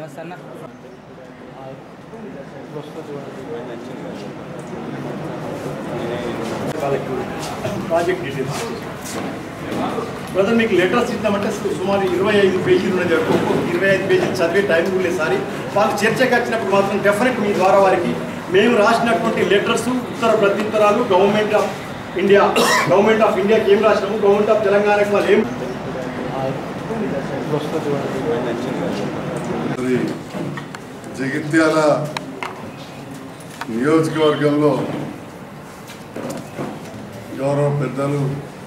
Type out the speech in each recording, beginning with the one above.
సన్న project details brother మీకు letters ఇద్దామంటే సుమారు 25 పేజీలు ఉన్నది. ఒక్కొక్క 25 పేజీలు చదివే టైం కూడా లేదు. సారీ, వాళ్ళు చర్చకు వచ్చినప్పుడు మాత్రం డెఫినెట్ మీ ద్వారా వారికి మేము రాసినటువంటి లెటర్స్ ఉత్తర ప్రత్యుత్తరాలు గవర్నమెంట్ ఆఫ్ ఇండియాకి ఏం రాసినాము, గవర్నమెంట్ ఆఫ్ తెలంగాణకి వాళ్ళు ఏం జగిత్యాల నియోజకవర్గంలో గౌరవ పెద్దలు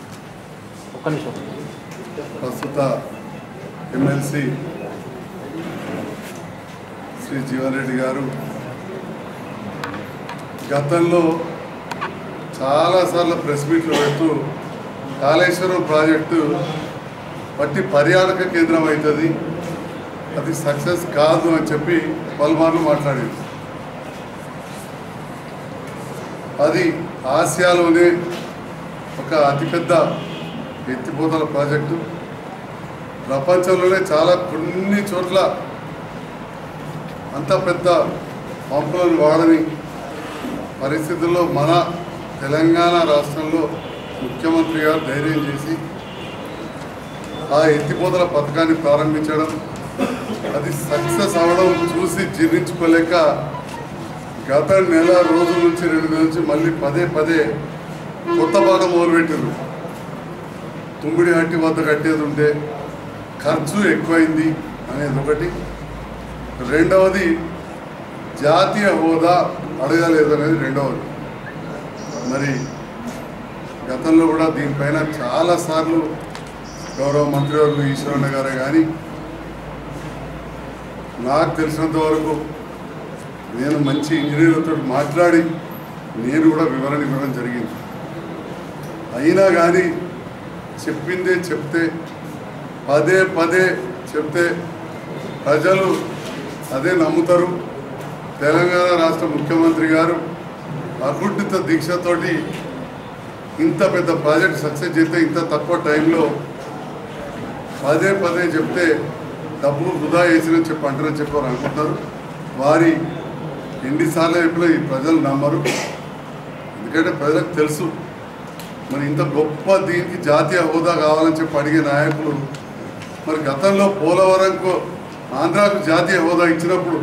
ప్రస్తుత ఎమ్మెల్సీ శ్రీ జీవన్ రెడ్డి గారు గతంలో చాలాసార్లు ప్రెస్ మీట్లు పెడుతూ కాళేశ్వరం ప్రాజెక్టు పట్టి పర్యాటక కేంద్రం అవుతుంది, అది సక్సెస్ కాదు అని చెప్పి పలుమార్లు మాట్లాడింది. అది ఆసియాలోనే ఒక అతిపెద్ద ఎత్తిపోతల ప్రాజెక్టు. ప్రపంచంలోనే కొన్ని చోట్ల అంత పెద్ద పంపులను వాడని పరిస్థితుల్లో మన తెలంగాణ రాష్ట్రంలో ముఖ్యమంత్రి గారు ధైర్యం చేసి ఆ ఎత్తిపోతల పథకాన్ని ప్రారంభించడం, అది సక్సెస్ అవ్వడం చూసి జీర్ణించుకోలేక గత నెల రోజుల నుంచి 2 నెలల నుంచి మళ్ళీ పదే కొత్త పాఠం మొదలుపెట్టారు. తుమ్మిడి హట్టి వద్ద కట్టేది ఉంటే ఖర్చు ఎక్కువైంది అనేది ఒకటి, రెండవది జాతీయ హోదా అడగలేదు అనేది రెండవది. మరి గతంలో కూడా దీనిపైన చాలాసార్లు గౌరవ మంత్రివర్యులు ఈశ్వరన్న గారే కానీ నాకు తెలిసినంత వరకు నేను మంచి ఇంజనీర్లతో మాట్లాడి నేను కూడా వివరణ ఇవ్వడం జరిగింది. అయినా కానీ చెప్పిందే చెప్తే పదే చెప్తే ప్రజలు అదే నమ్ముతారు. తెలంగాణ రాష్ట్ర ముఖ్యమంత్రి గారు అకుంఠిత దీక్షతోటి ఇంత పెద్ద ప్రాజెక్ట్ సక్సెస్ చేస్తే ఇంత తక్కువ టైంలో పదే చెప్తే డబ్బులు వృధా వేసినని చెప్పి అంటారని చెప్పారు అనుకుంటారు. వారి ఎన్నిసార్లు చెప్పినా ఈ ప్రజలు నమ్మరు. ఎందుకంటే ప్రజలకు తెలుసు మరి ఇంత గొప్ప దీనికి జాతీయ హోదా కావాలని చెప్పి అడిగే నాయకులు మరి గతంలో పోలవరంకు ఆంధ్రాకు జాతీయ హోదా ఇచ్చినప్పుడు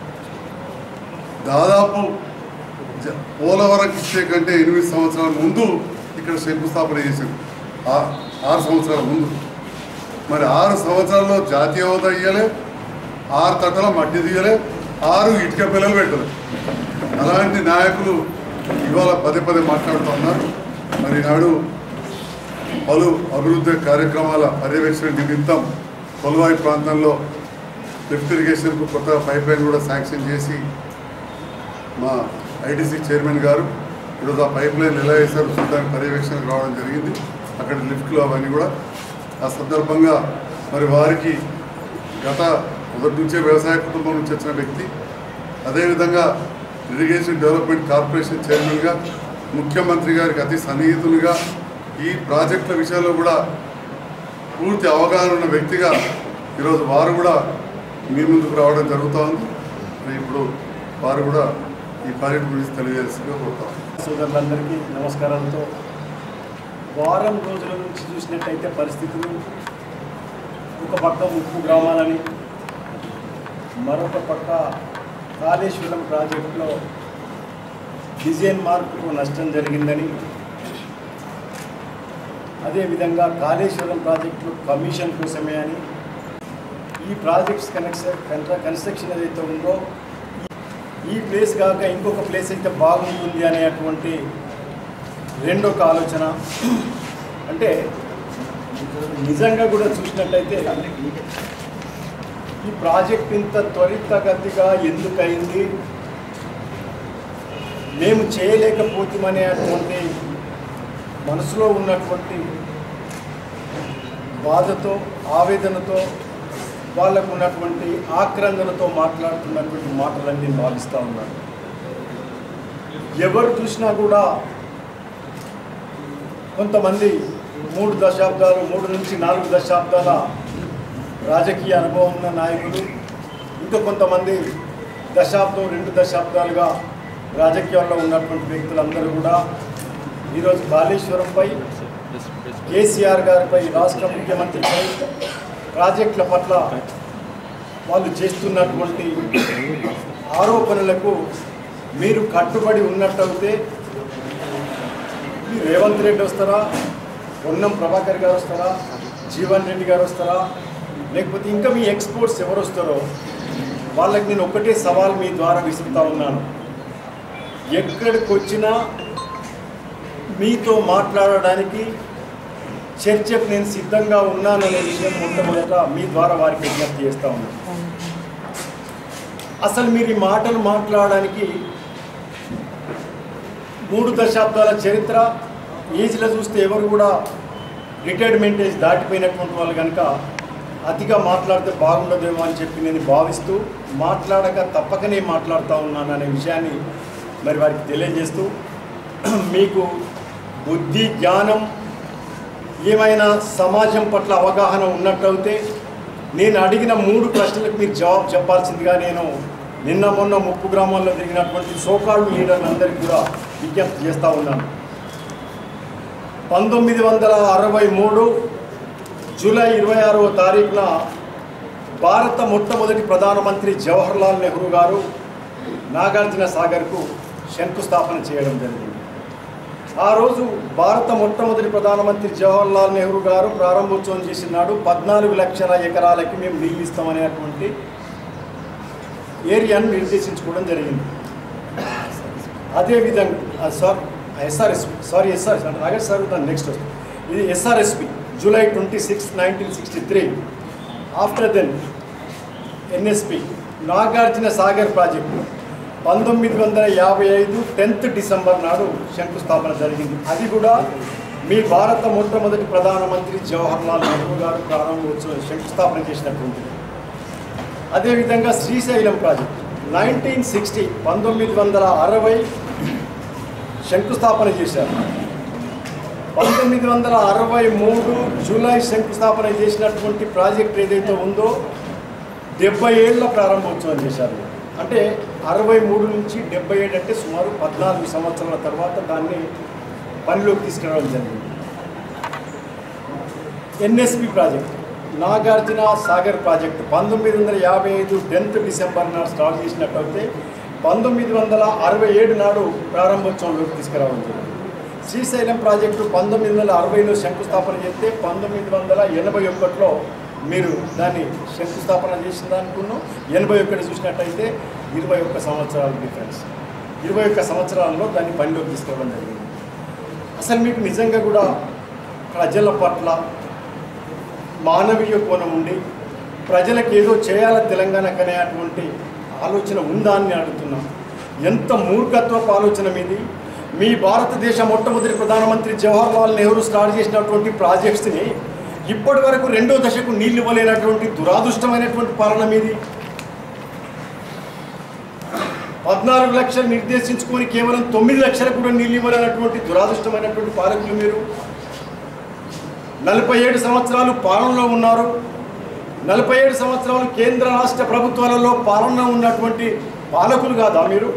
దాదాపు పోలవరం ఇచ్చే కంటే 8 సంవత్సరాల ముందు ఇక్కడ శంకుస్థాపన చేశారు. 6 సంవత్సరాల ముందు. మరి 6 సంవత్సరాల్లో జాతీయ హోదా ఇవ్వలే, 6 తట్టల మట్టి దిగలే, 6 ఇటుక పిల్లలు పెట్టలే. అలాంటి నాయకులు ఇవాళ పదే మాట్లాడుతున్నారు. మరి నాడు పలు అభివృద్ధి కార్యక్రమాల పర్యవేక్షణ నిమిత్తం కొల్వాయి ప్రాంతంలో లిఫ్ట్ ఇరిగేషన్కు కొత్త పైప్ లైన్ కూడా శాంక్షన్ చేసి మా ఐటీసీ చైర్మన్ గారు ఈరోజు ఆ పైప్ లైన్ ఎలా వేశారు చూడడానికి పర్యవేక్షణకు రావడం జరిగింది. అక్కడ లిఫ్ట్లు అవన్నీ కూడా ఆ సందర్భంగా మరి వారికి గత మొదటి నుంచే వ్యవసాయ కుటుంబం నుంచి వచ్చిన వ్యక్తి, అదేవిధంగా ఇరిగేషన్ డెవలప్మెంట్ కార్పొరేషన్ చైర్మన్గా ముఖ్యమంత్రి గారికి అతి సన్నిహితులుగా ఈ ప్రాజెక్టుల విషయంలో కూడా పూర్తి అవగాహన ఉన్న వ్యక్తిగా ఈరోజు వారు కూడా మీ ముందుకు రావడం జరుగుతూ ఉంది. ఇప్పుడు వారు కూడా ఈ ప్రాజెక్టు గురించి తెలియజేసిగా కోరుతాం. సోదరులందరికీ నమస్కారాలతో వారం రోజుల నుంచి చూసినట్టయితే పరిస్థితులు ఒక పక్క ముప్పు గ్రామాలని, మరొక పక్క కాళేశ్వరం ప్రాజెక్టులో డిజైన్ మార్పుకు నష్టం జరిగిందని, అదేవిధంగా కాళేశ్వరం ప్రాజెక్టులు కమిషన్ కోసమే అని, ఈ ప్రాజెక్ట్స్ కన్స్ట్రక్షన్ ఏదైతే ఉందో ఈ ప్లేస్ కాక ఇంకొక ప్లేస్ అయితే బాగుంటుంది అనేటువంటి రెండొక ఆలోచన. అంటే నిజంగా కూడా చూసినట్టయితే ఈ ప్రాజెక్ట్ ఇంత త్వరితగతిగా ఎందుకయింది, మేము చేయలేకపోతామనేటువంటి మనసులో ఉన్నటువంటి బాధతో, ఆవేదనతో, వాళ్ళకు ఉన్నటువంటి ఆక్రందనతో మాట్లాడుతున్నటువంటి మాటలన్నీ భావిస్తూ ఉన్నాను. ఎవరు చూసినా కూడా కొంతమంది 3 దశాబ్దాలు 3 నుంచి 4 దశాబ్దాల రాజకీయ అనుభవం ఉన్న నాయకులు, ఇంకా కొంతమంది దశాబ్దం 2 దశాబ్దాలుగా రాజకీయాల్లో ఉన్నటువంటి వ్యక్తులందరూ కూడా ఈరోజు కాళేశ్వరంపై కేసీఆర్ గారిపై రాష్ట్ర ముఖ్యమంత్రిపై ప్రాజెక్టుల పట్ల వాళ్ళు చేస్తున్నటువంటి ఆరోపణలకు మీరు కట్టుబడి ఉన్నట్టయితే మీరు రేవంత్ రెడ్డి వస్తారా, పొన్నం ప్రభాకర్ గారు వస్తారా, జీవన్ రెడ్డి గారు వస్తారా, లేకపోతే ఇంకా మీ ఎక్స్పోర్ట్స్ ఎవరు వస్తారో వాళ్ళకి నేను ఒకటే సవాల్ మీ ద్వారా విసురుతా ఉన్నాను. ఎక్కడికి వచ్చినా మీతో మాట్లాడడానికి చర్చకు నేను సిద్ధంగా ఉన్నాననే విషయం మొట్టమొదట మీ ద్వారా వారికి విజ్ఞప్తి చేస్తూ ఉన్నాను. అసలు మీరు ఈ మాటలు మాట్లాడడానికి 3 దశాబ్దాల చరిత్ర, ఏజ్లో చూస్తే ఎవరు కూడా రిటైర్మెంట్ ఏజ్ దాటిపోయినటువంటి వాళ్ళు కనుక అతిగా మాట్లాడితే బాగుండదేమో అని చెప్పి నేను భావిస్తూ మాట్లాడక తప్పకనే మాట్లాడుతూ ఉన్నాను అనే విషయాన్ని మరి వారికి తెలియజేస్తూ, మీకు బుద్ధి జ్ఞానం ఏమైనా సమాజం పట్ల అవగాహన ఉన్నట్టయితే నేను అడిగిన 3 ప్రశ్నలకు మీరు జవాబు చెప్పాల్సిందిగా నేను నిన్న మొన్న 30 గ్రామాల్లో జరిగినటువంటి సోకాల్డ్ లీడర్లందరికీ కూడా విజ్ఞప్తి చేస్తూ ఉన్నాను. 1963 జూలై 26వ తారీఖున భారత మొట్టమొదటి ప్రధానమంత్రి జవహర్లాల్ నెహ్రూ గారు నాగార్జున సాగర్కు శంకుస్థాపన చేయడం జరిగింది. ఆ రోజు భారత మొట్టమొదటి ప్రధానమంత్రి జవహర్లాల్ నెహ్రూ గారు ప్రారంభోత్సవం చేసిన నాడు 14 లక్షల ఎకరాలకి మేము నీళ్ళు ఇస్తామనేటువంటి ఏరియాను నిర్దేశించుకోవడం జరిగింది. అదేవిధంగా నెక్స్ట్ ఇది SRSP July 26, 1963. After then NSP Nagarjuna Sagar project 1955 10th December నాడు శంకుస్థాపన జరిగింది. అది కూడా మీ భారత మొట్టమొదటి ప్రధానమంత్రి జవహర్లాల్ నెహ్రూ గారు ప్రారంభోత్సవం శంకుస్థాపన చేసినటువంటిది. అదేవిధంగా శ్రీశైలం ప్రాజెక్టు 1960 శంకుస్థాపన చేశారు. 1963 జూలై శంకుస్థాపన చేసినటువంటి ప్రాజెక్ట్ ఏదైతే ఉందో 70 ఏళ్ళ ప్రారంభోత్సవం చేశారు. అంటే 63 నుంచి 77 అంటే సుమారు 14 సంవత్సరాల తర్వాత దాన్ని పనిలోకి తీసుకురావడం జరిగింది. NSP project Nagarjuna Sagar project 1955 10th December నాడు స్టార్ట్ చేసినట్లయితే 1967 నాడు ప్రారంభోత్సవంలోకి తీసుకురావడం జరిగింది. శ్రీశైలం ప్రాజెక్టు 1960లో శంకుస్థాపన చేస్తే 1981లో మీరు దాన్ని శంకుస్థాపన చేసిన అనుకున్నాం. 81 చూసినట్టయితే 21 సంవత్సరాల డిఫరెన్స్. 21 సంవత్సరాల్లో దాన్ని పనిలోకి తీసుకోవడం జరిగింది. అసలు మీకు నిజంగా కూడా ప్రజల పట్ల మానవీయ కోణం ఉండి ప్రజలకు ఏదో చేయాల తెలంగాణకు అనేటువంటి ఆలోచన ఉందా అని అడుగుతున్నాం. ఎంత మూర్ఖత్వపు ఆలోచన మీది. మీ భారతదేశ మొట్టమొదటి ప్రధానమంత్రి జవహర్లాల్ నెహ్రూ స్టార్ట్ చేసినటువంటి ప్రాజెక్ట్స్ని ఇప్పటి వరకు 2వ దశకు నీళ్లు ఇవ్వలేనటువంటి దురాదృష్టమైనటువంటి పాలన మీది. 14 లక్షలు నిర్దేశించుకొని కేవలం 9 లక్షలకు కూడా నీళ్ళు ఇవ్వలేనటువంటి దురాదృష్టమైనటువంటి పాలకులు మీరు. 47 సంవత్సరాలు పాలనలో ఉన్నారు. 47 సంవత్సరాలు కేంద్ర రాష్ట్ర ప్రభుత్వాలలో పాలన ఉన్నటువంటి పాలకులు కాదా మీరు?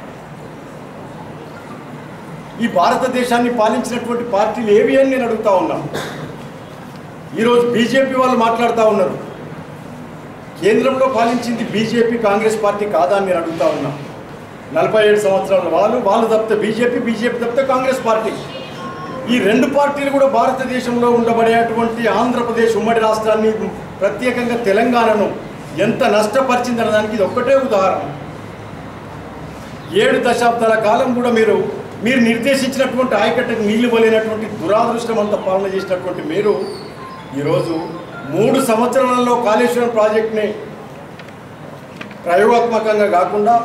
ఈ భారతదేశాన్ని పాలించినటువంటి పార్టీలు ఏవి అని నేను అడుగుతా ఉన్నాను. ఈరోజు బీజేపీ వాళ్ళు మాట్లాడుతూ ఉన్నారు. కేంద్రంలో పాలించింది బీజేపీ కాంగ్రెస్ పార్టీ కాదా అని నేను అడుగుతా ఉన్నా. 47 సంవత్సరాల వాళ్ళు తప్పితే బీజేపీ తప్పితే కాంగ్రెస్ పార్టీ. ఈ 2 పార్టీలు కూడా భారతదేశంలో ఉండబడేటువంటి ఆంధ్రప్రదేశ్ ఉమ్మడి రాష్ట్రాన్ని, ప్రత్యేకంగా తెలంగాణను ఎంత నష్టపరిచిందన్న దానికి ఇది ఒక్కటే ఉదాహరణ. 7 దశాబ్దాల కాలం కూడా మీరు నిర్దేశించినటువంటి ఆయకట్టుకు నీళ్లు ఇవ్వలేనటువంటి దురాదృష్టమంత పాలన చేసినటువంటి మీరు ఈరోజు 3 సంవత్సరాలలో కాళేశ్వరం ప్రాజెక్టుని ప్రయోగాత్మకంగా కాకుండా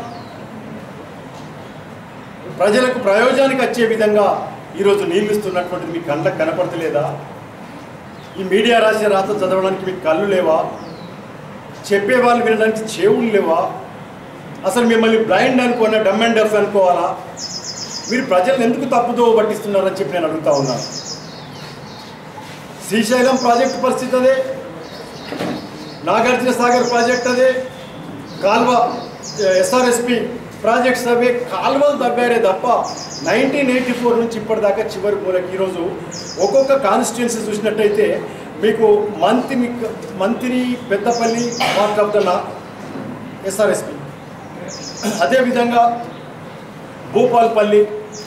ప్రజలకు ప్రయోజనానికి వచ్చే విధంగా ఈరోజు నీళ్ళు ఇస్తున్నటువంటిది మీ కళ్ళకు కనపడతలేదా? ఈ మీడియా రాసే రాత చదవడానికి మీకు కళ్ళు లేవా? చెప్పేవాళ్ళు వినడానికి చెవులు లేవా? అసలు మిమ్మల్ని బ్లైండ్ అనుకోనా, డమ్ అండ్ డెఫ్ అనుకోవాలా? మీరు ప్రజలను ఎందుకు తప్పుదో పట్టిస్తున్నారని చెప్పి నేను అడుగుతా ఉన్నాను. శ్రీశైలం ప్రాజెక్టు పరిస్థితి అదే, నాగార్జున సాగర్ ప్రాజెక్ట్ అదే, కాల్వ ఎస్ఆర్ఎస్పి ప్రాజెక్ట్స్ అవే కాల్వలు తవ్వారే తప్ప 1984 నుంచి ఇప్పటిదాకా చివరి మూలకి ఈరోజు ఒక్కొక్క కాన్స్టిట్యున్సీ చూసినట్టయితే మీకు మంత్రి Peddapalli part of the SRSP, అదేవిధంగా భూపాల్పల్లి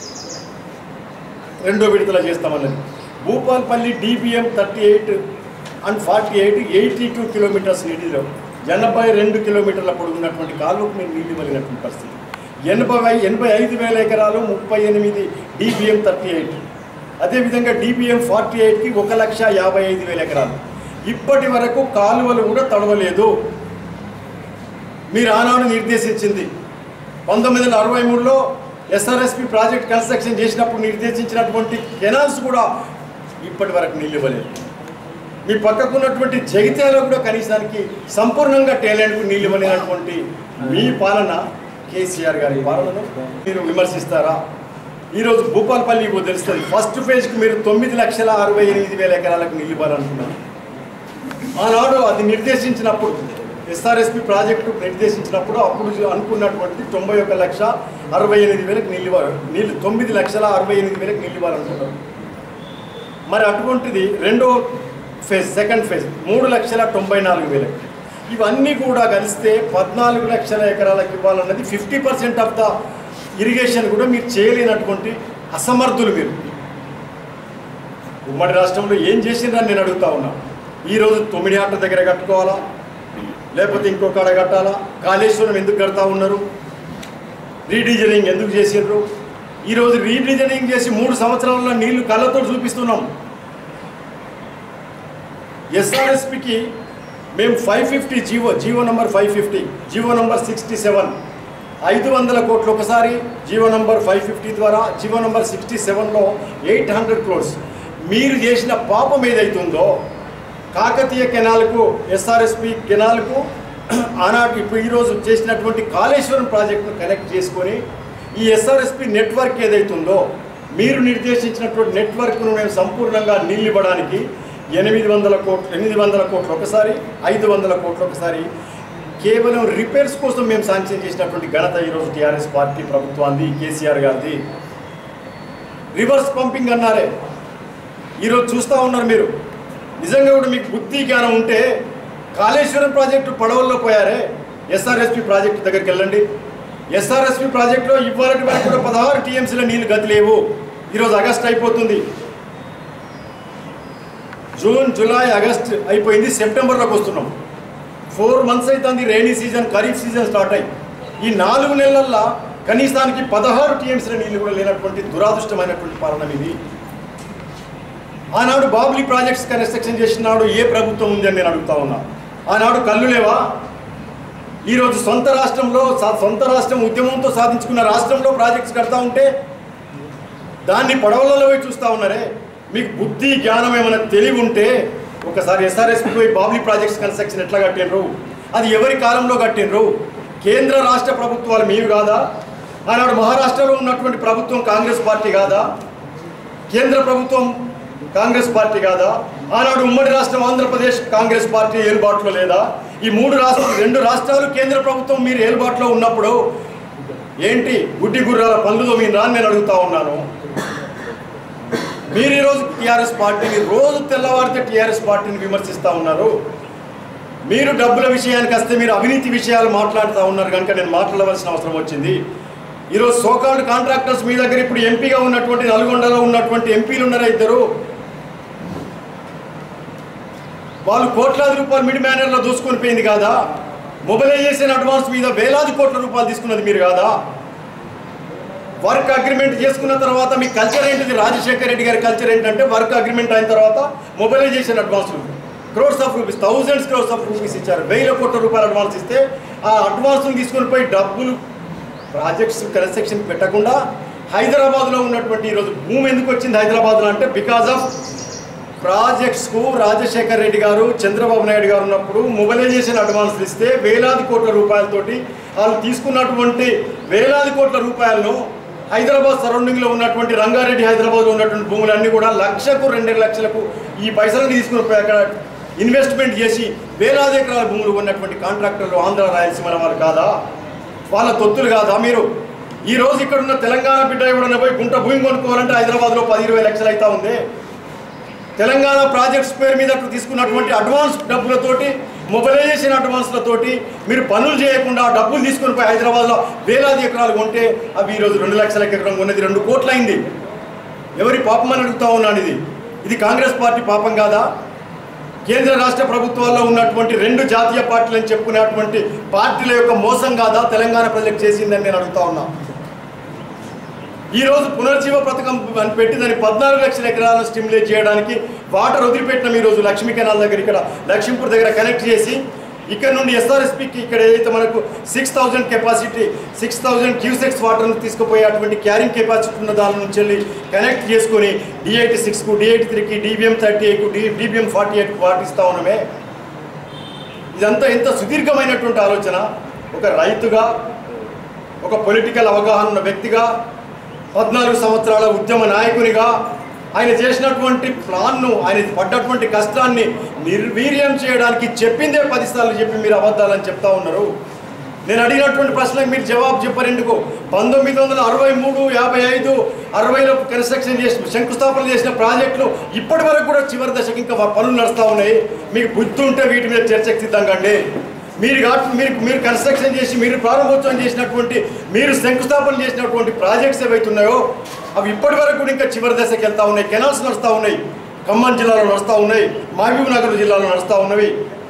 రెండో విడతల చేస్తామన్నది. భూపాల్పల్లి DBM 38 and 48 82 కిలోమీటర్స్ నీటిలో 82 కిలోమీటర్ల పొడుగున్నటువంటి కాలువకు మీరు నీళ్ళు ఇవ్వలేనటువంటి పరిస్థితి. 85,000 ఎకరాలు 38 DBM 38, అదేవిధంగా DBM 48కి 1,55,000 ఎకరాలు. ఇప్పటి వరకు కాలువలు కూడా తడవలేదు. మీరు ఆనాడు నిర్దేశించింది 1963లో ఎస్ఆర్ఎస్పి ప్రాజెక్ట్ కన్స్ట్రక్షన్ చేసినప్పుడు నిర్దేశించినటువంటి కెనాల్స్ కూడా ఇప్పటి వరకు నీళ్ళు ఇవ్వలేదు. మీ పక్కకున్నటువంటి జగిత్యాలలో కూడా కనీసానికి సంపూర్ణంగా టేలెంట్కు నీళ్ళు ఇవ్వలేనటువంటి మీ పాలన, కేసీఆర్ గారి పాలనను మీరు విమర్శిస్తారా? ఈరోజు భూపాల్పల్లి తెలుస్తుంది. ఫస్ట్ ఫేజ్కి మీరు 9,68,000 ఎకరాలకు నీళ్ళు ఇవ్వాలనుకున్నారు. ఆనాడు అది నిర్దేశించినప్పుడు ఎస్ఆర్ఎస్పి ప్రాజెక్టు నిర్దేశించినప్పుడు అప్పుడు అనుకున్నటువంటి 91,68,000 నీళ్ళు ఇవ్వాలి, 9,68,000 నీళ్ళు ఇవ్వాలనుకున్నారు. మరి అటువంటిది రెండో ఫేజ్, సెకండ్ ఫేజ్ 3,94,000. ఇవన్నీ కూడా కలిస్తే 14 లక్షల ఎకరాలకు ఇవ్వాలన్నది 50% ఆఫ్ ద ఇరిగేషన్ కూడా మీరు చేయలేనటువంటి అసమర్థులు మీరు. ఉమ్మడి రాష్ట్రంలో ఏం చేసిందని నేను అడుగుతా ఉన్నా. ఈరోజు 9 ఆట దగ్గర కట్టుకోవాలా, లేకపోతే ఇంకొక ఆడ కట్టాలా? కాళేశ్వరం ఎందుకు కడతా ఉన్నారు? రీడిజనింగ్ ఎందుకు చేసిండ్రు? ఈరోజు రీడిజనింగ్ చేసి 3 సంవత్సరాలలో నీళ్లు కళ్ళతో చూపిస్తున్నాం. ఎస్ఆర్ఎస్పికి మేము 550 జీవో నంబర్ 550, జీవో నంబర్ 67 500 కోట్లు ఒకసారి, జీవో నంబర్ 550 ద్వారా, జీవో నంబర్ 67లో 800 crores. మీరు చేసిన పాపం ఏదైతుందో కాకతీయ కెనాల్కు, ఎస్ఆర్ఎస్పి కెనాల్కు ఆనాటి ఇప్పుడు ఈరోజు చేసినటువంటి కాళేశ్వరం ప్రాజెక్టును కనెక్ట్ చేసుకొని ఈ ఎస్ఆర్ఎస్పి నెట్వర్క్ ఏదైతుందో మీరు నిర్దేశించినటువంటి నెట్వర్క్ను మేము సంపూర్ణంగా నీళ్ళు ఇవ్వడానికి 800 కోట్లు ఒకసారి, 500 కోట్లు ఒకసారి కేవలం రిపేర్స్ కోసం మేము శాంక్షన్ చేసినటువంటి ఘనత ఈరోజు టీఆర్ఎస్ పార్టీ ప్రభుత్వాన్ని, కేసీఆర్ గారిది. రివర్స్ పంపింగ్ అన్నారే, ఈరోజు చూస్తూ ఉన్నారు మీరు. నిజంగా కూడా మీకు బుద్ధి జ్ఞానం ఉంటే కాళేశ్వరం ప్రాజెక్టు పడవల్లో పోయారే, ఎస్ఆర్ఎస్పి ప్రాజెక్టు దగ్గరికి వెళ్ళండి. ఎస్ఆర్ఎస్పి ప్రాజెక్టులో ఇవ్వాలంటే వరకు కూడా 16 TMCల నీళ్ళు గతి లేవు. ఈరోజు ఆగస్ట్ అయిపోతుంది, జూన్, జూలై, ఆగస్ట్ అయిపోయింది, సెప్టెంబర్లోకి వస్తున్నాం. 4 months అవుతుంది rainy season, kharif season start అయ్యి. ఈ 4 నెలల్లో కనీసానికి 16 TMCల నీళ్ళు కూడా లేనటువంటి దురాదృష్టమైనటువంటి పాలన ఇది. ఆనాడు బాబ్లీ ప్రాజెక్ట్స్ కన్స్ట్రక్షన్ చేసినాడు ఏ ప్రభుత్వం ఉంది అని నేను అడుగుతా ఉన్నా. ఆనాడు కళ్ళు లేవా? ఈరోజు సొంత రాష్ట్రం ఉద్యమంతో సాధించుకున్న రాష్ట్రంలో ప్రాజెక్ట్స్ కడతా ఉంటే దాన్ని పడవలలో పోయి చూస్తూ ఉన్నారే. మీకు బుద్ధి జ్ఞానం ఏమైనా తెలివి ఉంటే ఒకసారి ఎస్ఆర్ఎస్పి పోయి బాబ్లీ ప్రాజెక్ట్స్ కన్స్ట్రక్షన్ ఎట్లా కట్టినరు, అది ఎవరి కాలంలో కట్టినరు? కేంద్ర రాష్ట్ర ప్రభుత్వాలు మీవి కాదా? ఆనాడు మహారాష్ట్రలో ఉన్నటువంటి ప్రభుత్వం కాంగ్రెస్ పార్టీ కాదా? కేంద్ర ప్రభుత్వం కాంగ్రెస్ పార్టీ కాదా? ఆనాడు ఉమ్మడి రాష్ట్రం ఆంధ్రప్రదేశ్ కాంగ్రెస్ పార్టీ ఏలుబాటులో లేదా? ఈ 2 రాష్ట్రాలు కేంద్ర ప్రభుత్వం మీరు ఏలుబాటులో ఉన్నప్పుడు ఏంటి గుడ్డి గుర్రాల పనులతో మీరు రాని నేను అడుగుతా ఉన్నాను. మీరు ఈరోజు టీఆర్ఎస్ పార్టీని రోజు తెల్లవారితే టీఆర్ఎస్ పార్టీని విమర్శిస్తూ ఉన్నారు. మీరు డబ్బుల విషయానికి వస్తే మీరు అవినీతి విషయాలు మాట్లాడుతూ ఉన్నారు కనుక నేను మాట్లాడవలసిన అవసరం వచ్చింది. ఈరోజు సోకాల్డ్ కాంట్రాక్టర్స్ మీ దగ్గర ఇప్పుడు ఎంపీగా ఉన్నటువంటి నల్గొండలో ఉన్నటువంటి ఎంపీలు ఉన్నారా ఇద్దరు? వాళ్ళు కోట్లాది రూపాయలు మిడ్ మేనర్లో దూసుకొని పోయింది కాదా? మొబిలైజేషన్ అడ్వాన్స్ మీద వేలాది కోట్ల రూపాయలు తీసుకున్నది మీరు కాదా? వర్క్ అగ్రిమెంట్ చేసుకున్న తర్వాత మీ కల్చర్ ఏంటిది? రాజశేఖర్ రెడ్డి గారి కల్చర్ ఏంటంటే వర్క్ అగ్రిమెంట్ అయిన తర్వాత mobilisation advance crores of rupees, thousands crores of rupees ఇచ్చారు. 1000 కోట్ల రూపాయలు అడ్వాన్స్ ఇస్తే ఆ అడ్వాన్స్ని తీసుకొని పోయి డబ్బులు ప్రాజెక్ట్స్ కన్స్ట్రక్షన్ పెట్టకుండా హైదరాబాద్లో ఉన్నటువంటి ఈరోజు భూమి ఎందుకు వచ్చింది హైదరాబాద్లో అంటే బికాజ్ ఆఫ్ ప్రాజెక్ట్స్కు రాజశేఖర్ రెడ్డి గారు, చంద్రబాబు నాయుడు గారు ఉన్నప్పుడు మొబిలైజేషన్ అడ్వాన్స్ ఇస్తే వేలాది కోట్ల రూపాయలతోటి వాళ్ళు తీసుకున్నటువంటి వేలాది కోట్ల రూపాయలను హైదరాబాద్ సరౌండింగ్లో ఉన్నటువంటి రంగారెడ్డి హైదరాబాద్లో ఉన్నటువంటి భూములన్నీ కూడా 1,00,000కు 2,00,000కు ఈ పైసలను తీసుకుని పోయి అక్కడ ఇన్వెస్ట్మెంట్ చేసి వేలాది ఎకరాల భూములు ఉన్నటువంటి కాంట్రాక్టర్లు ఆంధ్ర రాయలసీమ వాళ్ళు కాదా? వాళ్ళ తొత్తులు కాదా మీరు? ఈ రోజు ఇక్కడ ఉన్న తెలంగాణ బిడ్డ ఎవడన్నా పోయి గుంట భూమి కొనుక్కోవాలంటే హైదరాబాద్లో 10-20 లక్షలు అవుతా ఉంది. తెలంగాణ ప్రాజెక్ట్స్ పేరు మీద తీసుకున్నటువంటి అడ్వాన్స్ డబ్బులతోటి, మొబిలైజేషన్ అడ్వాన్స్లతోటి మీరు పనులు చేయకుండా డబ్బులు తీసుకొని పోయి హైదరాబాద్లో వేలాది ఎకరాలు కొంటే అవి ఈరోజు 2 లక్షల ఎకరం ఉన్నది 2 కోట్లు అయింది. ఎవరి పాపం అని అడుగుతా ఉన్నాను. ఇది కాంగ్రెస్ పార్టీ పాపం కాదా? కేంద్ర రాష్ట్ర ప్రభుత్వాల్లో ఉన్నటువంటి 2 జాతీయ పార్టీలు అని చెప్పుకునేటువంటి పార్టీల యొక్క మోసం కాదా తెలంగాణ ప్రజలకు చేసిందని నేను అడుగుతా ఉన్నా. ఈరోజు పునర్జీవ పథకం అని పెట్టి దాన్ని 14 లక్షల ఎకరాలను స్టిమ్యులేట్ చేయడానికి వాటర్ వదిలిపెట్టినాం. ఈరోజు లక్ష్మీ కెనాల్ దగ్గర, ఇక్కడ లక్ష్మీపూర్ దగ్గర కనెక్ట్ చేసి ఇక్కడ నుండి ఎస్ఆర్ఎస్పికి ఇక్కడ ఏదైతే మనకు 6000 కెపాసిటీ 6000 క్యూసెక్స్ వాటర్ను తీసుకుపోయేటువంటి క్యారింగ్ కెపాసిటీ ఉన్న దాని నుంచి వెళ్ళి కనెక్ట్ చేసుకొని D86కు, D83కి, DBM38కు, DBM48కు వాటిస్తూ ఉన్నామే. ఇదంతా ఎంత సుదీర్ఘమైనటువంటి ఆలోచన. ఒక రైతుగా, ఒక పొలిటికల్ అవగాహన ఉన్న వ్యక్తిగా, 14 సంవత్సరాల ఉద్యమ నాయకునిగా ఆయన చేసినటువంటి ప్లాన్ను, ఆయన పడ్డటువంటి కష్టాన్ని నిర్వీర్యం చేయడానికి చెప్పిందే 10 సార్లు చెప్పి మీరు అబద్ధాలని చెప్తా ఉన్నారు. నేను అడిగినటువంటి ప్రశ్నకు మీరు జవాబు చెప్పారు ఎందుకు? 1963, 55, 60లో కన్స్ట్రక్షన్ చేసిన, శంకుస్థాపన చేసిన ప్రాజెక్టులు ఇప్పటి వరకు కూడా చివరి దశకి ఇంకా పనులు నడుస్తూ ఉన్నాయి. మీకు బుద్ధి ఉంటే వీటి మీద చర్చకు సిద్ధంగా అండి. మీరు కన్స్ట్రక్షన్ చేసి, మీరు ప్రారంభోత్సవం చేసినటువంటి, మీరు శంకుస్థాపన చేసినటువంటి ప్రాజెక్ట్స్ ఏవైతున్నాయో అవి ఇప్పటి వరకు కూడా ఇంకా చివరి దశకి వెళ్తూ ఉన్నాయి. కెనాల్స్ నడుస్తూ ఉన్నాయి, ఖమ్మం జిల్లాలో నడుస్తూ ఉన్నాయి, మహబూబ్ నగర్ జిల్లాలో నడుస్తూ ఉన్నవి.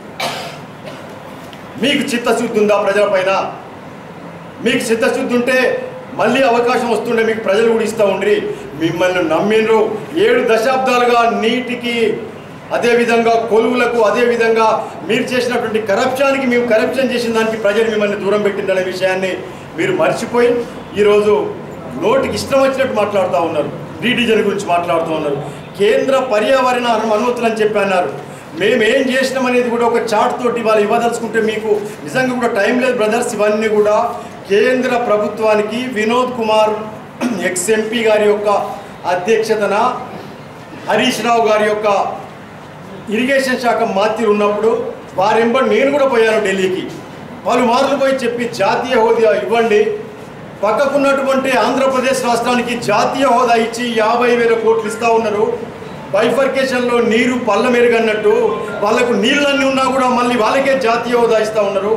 మీకు చిత్తశుద్ధి ఉందా ప్రజలపైన? మీకు చిత్తశుద్ధి ఉంటే మళ్ళీ అవకాశం వస్తుండే మీకు ప్రజలు కూడా ఇస్తూ ఉండ్రి. మిమ్మల్ని నమ్మిండ్రు 7 దశాబ్దాలుగా నీటికి, అదేవిధంగా కొలువులకు, అదేవిధంగా మీరు చేసినటువంటి కరప్షన్కి, మేము కరప్షన్ చేసిన దానికి ప్రజలు మిమ్మల్ని దూరం పెట్టిందనే విషయాన్ని మీరు మర్చిపోయి ఈరోజు నోటికి ఇష్టం వచ్చినట్టు మాట్లాడుతూ ఉన్నారు. రీడిజన్ గురించి మాట్లాడుతూ ఉన్నారు. కేంద్ర పర్యావరణ అనుమతులు అని చెప్పి అన్నారు. మేమేం చేసినాం అనేది కూడా ఒక చార్ట్ తోటి వాళ్ళు ఇవ్వదలుచుకుంటే మీకు నిజంగా కూడా టైం లేదు బ్రదర్స్. ఇవన్నీ కూడా కేంద్ర ప్రభుత్వానికి వినోద్ కుమార్ ఎక్స్ఎంపీ గారి యొక్క అధ్యక్షతన, హరీష్ రావు గారి యొక్క ఇరిగేషన్ శాఖ మంత్రి ఉన్నప్పుడు వారెంబడి నేను కూడా పోయాను ఢిల్లీకి. పలుమార్లు పోయి చెప్పి జాతీయ హోదా ఇవ్వండి, పక్కకున్నటువంటి ఆంధ్రప్రదేశ్ రాష్ట్రానికి జాతీయ హోదా ఇచ్చి 50,000 కోట్లు ఇస్తూ ఉన్నారు. బైఫర్కేషన్లో నీరు పళ్ళ మెరుగన్నట్టు వాళ్ళకు నీళ్ళన్నీ ఉన్నా కూడా మళ్ళీ వాళ్ళకే జాతీయ హోదా ఇస్తూ ఉన్నారు.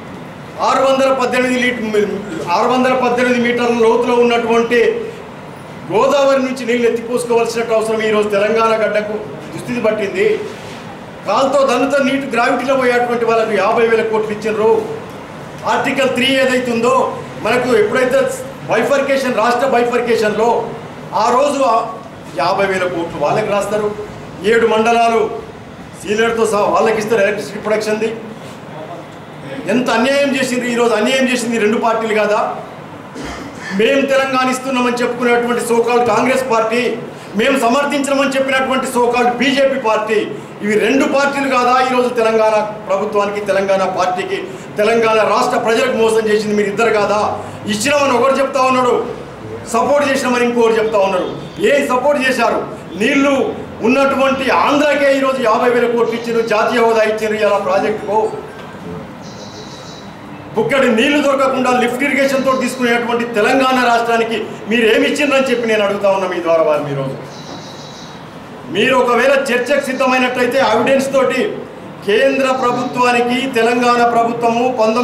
618 మీటర్ల లోతులో ఉన్నటువంటి గోదావరి నుంచి నీళ్ళు ఎత్తిపోసుకోవాల్సిన అవసరం ఈరోజు తెలంగాణ గడ్డకు దుస్థితి పట్టింది. కాలుతో దానితో నీటి గ్రావిటీలో పోయేటువంటి వాళ్ళకు 50,000 కోట్లు ఇచ్చారు. ఆర్టికల్ 3 ఏదైతుందో మనకు ఎప్పుడైతే బైఫర్కేషన్, రాష్ట్ర బైఫర్కేషన్లో ఆ రోజు 50,000 కోట్లు వాళ్ళకి రాస్తారు. 7 మండలాలు సీనియర్తో సహా వాళ్ళకి ఇస్తారు ఎలక్ట్రిసిటీ ప్రొడక్షన్ది. ఎంత అన్యాయం చేసింది ఈరోజు. అన్యాయం చేసింది 2 పార్టీలు కాదా? మేము తెలంగాణ ఇస్తున్నామని చెప్పుకునేటువంటి సోకాల్డ్ కాంగ్రెస్ పార్టీ, మేము సమర్థించమని చెప్పినటువంటి సోకాల్డ్ బీజేపీ పార్టీ, ఇవి 2 పార్టీలు కాదా ఈరోజు తెలంగాణ ప్రభుత్వానికి, తెలంగాణ పార్టీకి, తెలంగాణ రాష్ట్ర ప్రజలకు మోసం చేసింది మీరు ఇద్దరు కాదా? ఇచ్చినామని ఒకరు చెప్తా ఉన్నాడు, సపోర్ట్ చేసినామని ఇంకోటి చెప్తా ఉన్నారు. ఏం సపోర్ట్ చేశారు? నీళ్లు ఉన్నటువంటి ఆంధ్రాకే ఈరోజు 50,000 కోట్లు ఇచ్చారు, జాతీయ హోదా ఇచ్చారు. ఇలా ప్రాజెక్టుకు బుక్కడి నీళ్లు దొరకకుండా లిఫ్ట్ ఇరిగేషన్తో తీసుకునేటువంటి తెలంగాణ రాష్ట్రానికి మీరు ఏమి ఇచ్చిందని చెప్పి నేను అడుగుతా ఉన్నా మీ ద్వారా వారు. ఈరోజు మీరు ఒకవేళ చర్చకు సిద్ధమైనట్లయితే ఎవిడెన్స్ తోటి కేంద్ర ప్రభుత్వానికి తెలంగాణ ప్రభుత్వము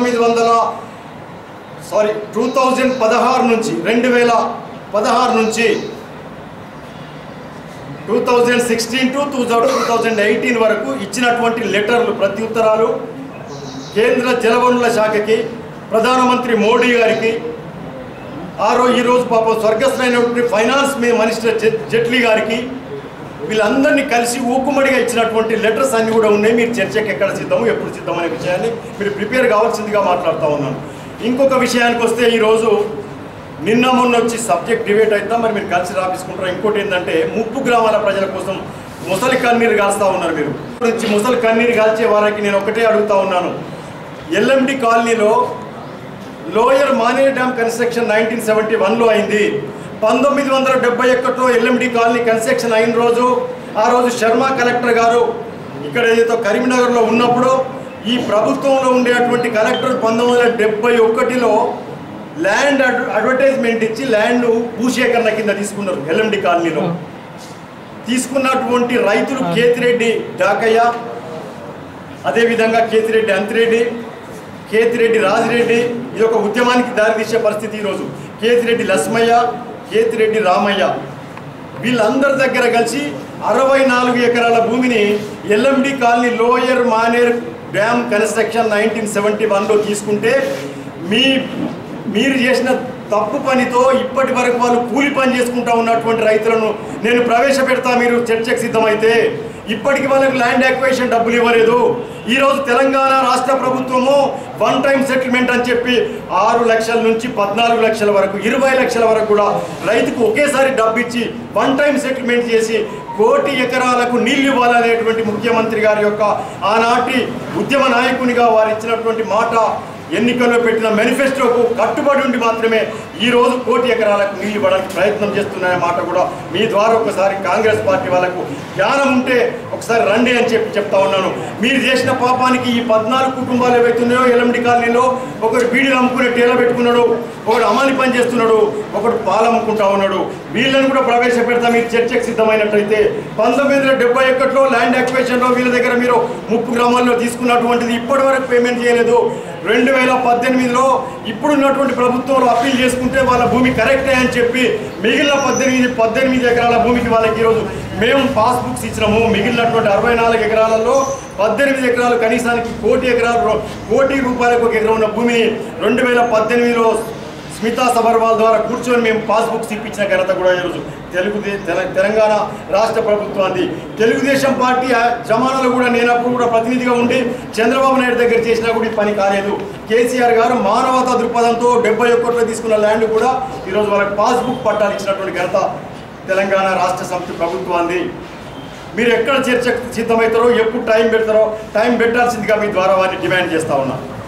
2016 నుంచి 2016 నుంచి 2016 to 2018 వరకు ఇచ్చినటువంటి లెటర్లు, ప్రత్యుత్తరాలు కేంద్ర జలవనరుల శాఖకి, ప్రధానమంత్రి మోడీ గారికి, ఈరోజు పాపం స్వర్గస్థులైనటువంటి ఫైనాన్స్ మినిస్టర్ జైట్లీ గారికి, వీళ్ళందరినీ కలిసి ఊకుమడిగా ఇచ్చినటువంటి లెటర్స్ అన్నీ కూడా ఉన్నాయి. మీరు చర్చకి ఎక్కడ సిద్ధము, ఎప్పుడు సిద్ధం అనే విషయాన్ని మీరు ప్రిపేర్ కావాల్సిందిగా మాట్లాడుతూ ఉన్నాను. ఇంకొక విషయానికి వస్తే ఈరోజు నిన్న మొన్న వచ్చి సబ్జెక్ట్ డిబేట్ అవుతాం, మరి మీరు కలిసి రాపించుకుంటారు. ఇంకోటి ఏంటంటే ముప్పు గ్రామాల ప్రజల కోసం ముసలి కన్నీరు కాల్స్తూ ఉన్నారు. మీరు నుంచి ముసలి కన్నీరు కాల్చే వారికి నేను ఒకటే అడుగుతా ఉన్నాను. ఎల్ఎండి కాలనీలో లోయర్ మానేర్ డ్యామ్ కన్స్ట్రక్షన్ 1971లో అయింది. 1971లో ఎల్ఎండి కాలనీ కన్స్ట్రక్షన్ అయిన రోజు, ఆ రోజు శర్మ కలెక్టర్ గారు ఇక్కడ ఏదైతే కరీంనగర్లో ఉన్నప్పుడు ఈ ప్రభుత్వంలో ఉండేటువంటి కలెక్టర్ 1971లో ల్యాండ్ అడ్వర్టైజ్మెంట్ ఇచ్చి ల్యాండ్ భూసేకరణ కింద తీసుకున్నారు ఎల్ఎండి కాలనీలో. తీసుకున్నటువంటి రైతులు కేతిరెడ్డి డాకయ్య, అదేవిధంగా కేతిరెడ్డి అంతిరెడ్డి, కేతిరెడ్డి రాజిరెడ్డి, ఇది ఒక ఉద్యమానికి దారితీసే పరిస్థితి. ఈరోజు కేతిరెడ్డి లక్ష్మయ్య, కేతిరెడ్డి రామయ్య వీళ్ళందరి దగ్గర కలిసి 64 ఎకరాల భూమిని LMD colony lower Maner dam construction 1971లో తీసుకుంటే మీరు చేసిన తప్పు పనితో ఇప్పటి వరకు వాళ్ళు కూలి పని చేసుకుంటూ ఉన్నటువంటి రైతులను నేను ప్రవేశపెడతా, మీరు చర్చకు సిద్ధమైతే. ఇప్పటికి వాళ్ళకి ల్యాండ్ అక్వైజిషన్ డబ్బులు ఇవ్వలేదు. ఈరోజు తెలంగాణ రాష్ట్ర ప్రభుత్వము వన్ టైం సెటిల్మెంట్ అని చెప్పి 6 లక్షల నుంచి 14 లక్షల వరకు 20 లక్షల వరకు కూడా రైతుకు ఒకేసారి డబ్బు ఇచ్చి వన్ టైం సెటిల్మెంట్ చేసి 1 కోటి ఎకరాలకు నీళ్లు ఇవ్వాలనేటువంటి ముఖ్యమంత్రి గారి యొక్క ఆనాటి ఉద్యమ నాయకునిగా వారు ఇచ్చినటువంటి మాట, ఎన్నికల్లో పెట్టిన మేనిఫెస్టోకు కట్టుబడి ఉండి మాత్రమే ఈరోజు 1 కోటి ఎకరాలకు నీళ్లు ఇవ్వడానికి ప్రయత్నం చేస్తున్న మాట కూడా మీ ద్వారా ఒకసారి కాంగ్రెస్ పార్టీ వాళ్ళకు జ్ఞానం ఉంటే ఒకసారి రండి అని చెప్తా ఉన్నాను. మీరు చేసిన పాపానికి ఈ 14 కుటుంబాలు ఏవైతున్నాయో ఎల్ఎండి కాలనీలో ఒకరు బీడీలు అమ్ముకునే టేల పెట్టుకున్నాడు, ఒకడు అమాని పని చేస్తున్నాడు, ఒకడు పాలు అమ్ముకుంటా ఉన్నాడు. వీళ్ళని కూడా ప్రవేశపెడతా మీరు చర్చకు సిద్ధమైనట్లయితే. 1971లో ల్యాండ్ అక్విజిషన్లో వీళ్ళ దగ్గర మీరు 30 గ్రామాల్లో తీసుకున్నటువంటిది ఇప్పటి వరకు పేమెంట్ చేయలేదు. 2018లో ఇప్పుడున్నటువంటి ప్రభుత్వంలో అప్పీల్ చేసుకుంటే వాళ్ళ భూమి కరెక్టే అని చెప్పి మిగిలిన 18 ఎకరాల భూమికి వాళ్ళకి ఈరోజు మేము పాస్బుక్స్ ఇచ్చినాము. మిగిలినటువంటి 64 ఎకరాలలో 18 ఎకరాలు కనీసానికి 1 కోటి ఎకరాలు 1 కోటి రూపాయలకు 1 ఎకరం ఉన్న భూమిని 2018లో స్మితా సబర్వాల్ ద్వారా కూర్చొని మేము పాస్బుక్స్ ఇప్పించిన ఘనత కూడా ఈరోజు తెలంగాణ రాష్ట్ర ప్రభుత్వాన్ని. తెలుగుదేశం పార్టీ జమానాలో కూడా నేను అప్పుడు కూడా ప్రతినిధిగా ఉండి చంద్రబాబు నాయుడు దగ్గర చేసినా కూడా ఈ పని కాలేదు. కేసీఆర్ గారు మానవతా దృక్పథంతో 71లో తీసుకున్న ల్యాండ్ కూడా ఈరోజు వాళ్ళకి పాస్బుక్ పట్టాలు ఇచ్చినటువంటి ఘనత తెలంగాణ రాష్ట్ర సమితి ప్రభుత్వాన్ని. మీరు ఎక్కడ చర్చకు సిద్ధమవుతారో, ఎప్పుడు టైం పెడతారో టైం పెట్టాల్సిందిగా మీ ద్వారా వారిని డిమాండ్ చేస్తా ఉన్నా.